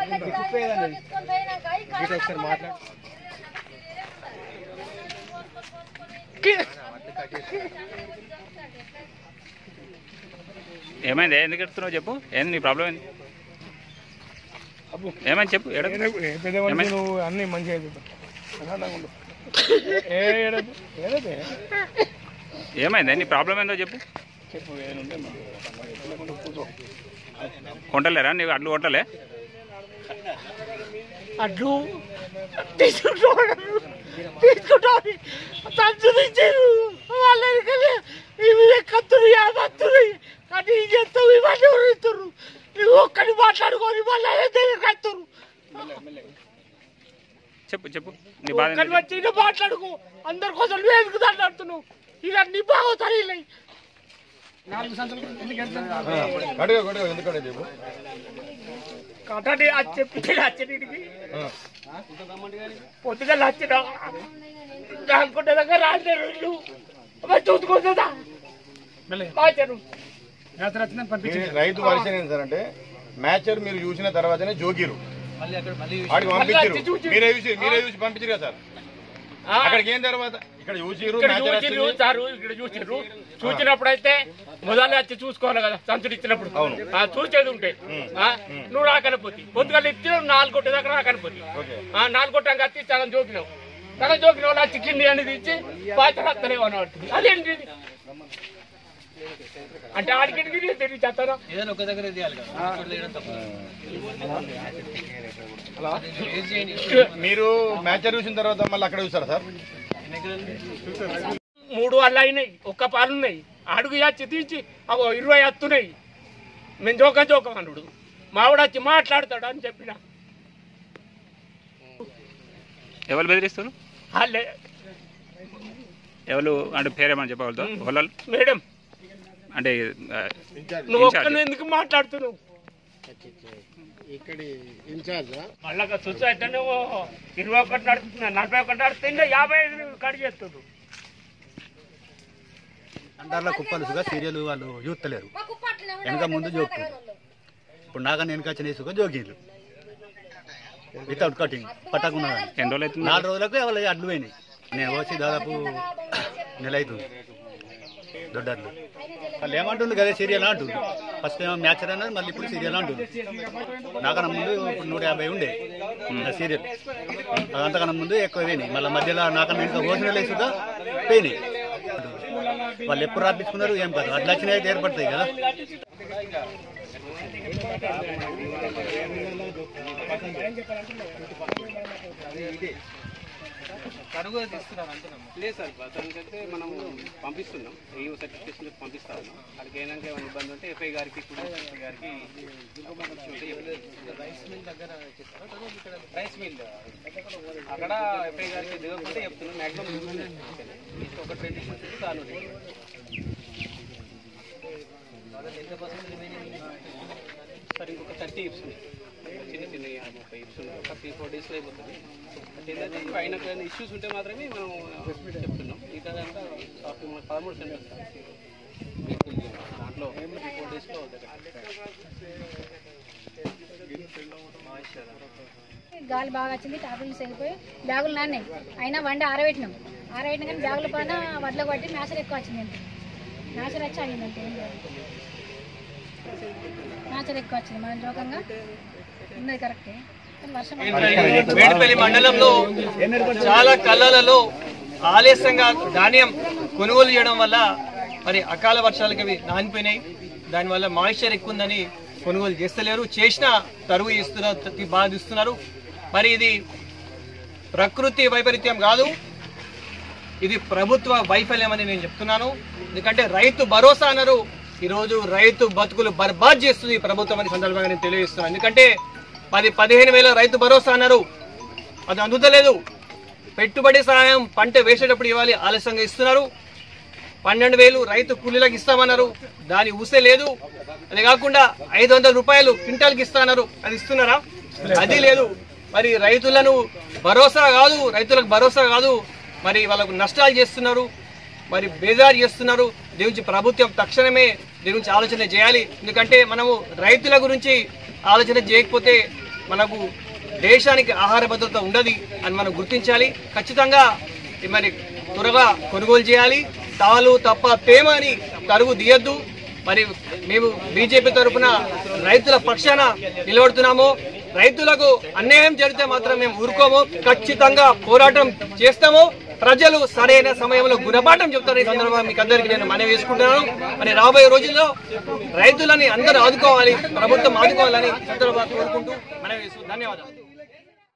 ఏమైంది? ఎందుకు ఎడుతున్నావు చెప్పు, ఏంది నీ ప్రాబ్లం ఏంది? ఏమైంది చెప్పు. నువ్వు అన్ని మంచిగా ఏమైంది? నీ ప్రాబ్లం ఏందో చెప్పు. కొంటలేరా నీకు అడ్లు? కొట్టలే అడ్లు తీసుకుంటాను సంచులించారు వాళ్ళకి ఇవి కత్తులు యాభత్తులు కానీ ఈ చేస్తావు ఇవన్నీ ఉరుతురు. నువ్వు ఒక్కడి మాట్లాడుకొని మళ్ళీ కత్తురు. చెప్పు చెప్పు నీ బాధ. వచ్చి మాట్లాడుకో, అందరి కోసం నువ్వు ఎందుకు మాట్లాడుతున్నావు? ఇక నీ బాగోతారు కట్టండి అది చెప్పి వచ్చేటికి పొద్దుగా వచ్చిన అనుకుంటే దగ్గర రాజు చూసుకుంటుందా రైతు వర్షం ఏంటి సార్ అంటే మ్యాచర్ మీరు చూసిన తర్వాతనే జోగిరు వాడికి పంపించారు. మీరే చూసి పంపించారు కదా సార్. అక్కడికి ఏం తర్వాత ఇక్కడ చూసిరు చూసినప్పుడు అయితే మొదలు వచ్చి చూసుకోవాలి కదా సంచులు ఇచ్చినప్పుడు చూసేది ఉంటే నువ్వు రాకనిపోతే పొద్దుగా ఇచ్చి 4 కొట్టే దగ్గర రాకనిపోతే 4 కొట్టాక వచ్చి సగం జోకినావు. సగం జోకిన వాళ్ళు వచ్చి కింది అనేది ఇచ్చి పాత్ర వస్తలేవు అని పడుతుంది. అదేంటి అంటే ఆడికి తిరిగి చేస్తారా? మీరు మ్యాచర్ చూసిన తర్వాత మళ్ళీ అక్కడ చూసారా సార్? 3 అల్లు అయినాయి, ఒక్క పాలు ఉన్నాయి. అడుగు వచ్చి తీసి 20 వస్తున్నాయి. మేము జోకం అనుడు మావిడ వచ్చి మాట్లాడతాడు అని చెప్పిన. ఎవరు బెదిరిస్తారు? ఎవరు అంటే పేరేమని చెప్పగలుగుతావు? వాళ్ళు మేడం అంటే నువ్వు ఒక్కను ఎందుకు మాట్లాడుతున్నావు? మళ్ళా సొసైటీ 21 నడుస్తున్నా, 41 నడుస్తుంటే 55 కట్ చేస్తుంది. అంటారులో కుప్పలుసుగా సీరియల్ వాళ్ళు చూస్తలేరు, వెనక ముందు జోకుతారు. ఇప్పుడు నాకన్నా వెనక వచ్చిన ఇసుగా జోకిండ్రు వితౌట్ కటింగ్ పట్టకుండా. 4 రోజులకు ఎవరు అడ్లు పోయినాయి. నేను వచ్చి దాదాపు నెల అవుతుంది. దొడ్డర్లు వాళ్ళు ఏమంటుంది కదా సీరియల్ అంటుంది. ఫస్ట్ ఏమో మ్యాచర్ అన్నది, మళ్ళీ ఇప్పుడు సీరియల్ అంటుంది. నాకన్నా ముందు ఇప్పుడు 150 ఉండే సీరియల్, అంతకన్నా ముందు ఎక్కువ పోయినాయి. మళ్ళీ మధ్యలో నాకన్నా ఇంకా భోజనాలు వేసుగా పోయినాయి. వాళ్ళు ఎప్పుడు రాపించుకున్నారు ఏం కాదు, అట్లా వచ్చినాయి అయితే ఏర్పడతాయి కదా. కరువు తీసుకున్నారు అంటున్నాం. లేదు సార్, అతనికి అయితే మనం పంపిస్తున్నాం, ఏ సర్టిఫికేషన్ పంపిస్తా ఉన్నాం. అక్కడికి ఏమైనా ఏమైనా ఇబ్బంది ఉంటే ఎఫ్ఐ గారికి కూడా ఎఫ్ఐ గారికి రైస్ మిల్ దగ్గర రైస్ మిల్ అక్కడ ఎఫ్ఐ గారికి దిగకపోతే చెప్తున్నాం. మ్యాక్సిమం ఒక 20 ఇష్యూస్ చాలు. ఎంత పర్సెంట్ సార్? ఇంకొక 30 ఇప్స్ చిన్న 30 ఇప్స్ ఉన్నాయి. ఒక 3-4 డేస్లో అయిపోతుంది. ఏంటంటే అయినా ఇష్యూస్ ఉంటే మాత్రమే మనం చెప్తున్నాం. ఇంకా దాంట్లో 13 సెంటర్స్ దాంట్లో 4 డేస్లో అవుతుంది. గాలి బాగా వచ్చింది, టాపిల్స్ వెళ్ళిపోయి బ్యాగులు నాన్నాయి. అయినా వండి ఆరబెట్టినాం కానీ బ్యాగుల పైన వడ్ల కొట్టి మ్యాచర్ ఎక్కువ వచ్చిందంటే మ్యాచర్ వచ్చి అయిందంటే మ్యాచర్ ఎక్కువ వచ్చింది. మనం జోకంగా ఉన్నది కరెక్టే. మేడిపల్లి మండలంలో చాలా కళ్ళాలలో ఆలస్యంగా ధాన్యం కొనుగోలు చేయడం వల్ల మరి అకాల వర్షాలకి అవి నానిపోయినాయి. దానివల్ల మాయిశ్చర్ ఎక్కువ ఉందని కొనుగోలు చేస్తలేరు. చేసిన తరువు ఇస్తున్నారు, బాధిస్తున్నారు. మరి ఇది ప్రకృతి వైపరీత్యం కాదు, ఇది ప్రభుత్వ వైఫల్యం అని నేను చెప్తున్నాను. ఎందుకంటే రైతు భరోసా అన్నారు, ఈరోజు రైతు బతుకులు బర్బాద్ చేస్తుంది ప్రభుత్వం అని సందర్భంగా నేను తెలియజేస్తున్నాను. ఎందుకంటే 10-15 వేల రైతు భరోసా అన్నారు, అది అందుతలేదు. పెట్టుబడి సహాయం పంట వేసేటప్పుడు ఇవ్వాలి, ఆలస్యంగా ఇస్తున్నారు. 12,000 రైతు కూలీలకు ఇస్తామన్నారు, దాని ఊసే లేదు. అది కాకుండా 500 రూపాయలు క్వింటాల్కి ఇస్తామన్నారు, అది ఇస్తున్నారా? అది లేదు. మరి రైతులకు భరోసా కాదు, మరి వాళ్ళకు నష్టాలు చేస్తున్నారు, మరి బేజారు చేస్తున్నారు. దీని గురించి ప్రభుత్వం తక్షణమే దీని గురించి ఆలోచన చేయాలి. ఎందుకంటే మనము రైతుల గురించి ఆలోచన చేయకపోతే మనకు దేశానికి ఆహార భద్రత ఉండదు అని మనం గుర్తించాలి. ఖచ్చితంగా మరి త్వరగా కొనుగోలు చేయాలి. తాలు తప్ప తేమ అని తరుగు తీయద్దు. మరి మేము బీజేపీ తరఫున రైతుల పక్షాన నిలబడుతున్నాము. రైతులకు అన్యాయం జరిగితే మాత్రం మేము ఊరుకోము, ఖచ్చితంగా పోరాటం చేస్తాము. ప్రజలు సరైన సమయంలో గుణపాఠం చెప్తారు. ఈ సందర్భంగా మీకు అందరికీ నేను మనవి వేసుకుంటున్నాను. మరి రాబోయే రోజుల్లో రైతులని అందరూ ఆదుకోవాలి, ప్రభుత్వం ఆదుకోవాలని సందర్భంగా కోరుకుంటూ మనవి వేసుకుంటాను. ధన్యవాదాలు.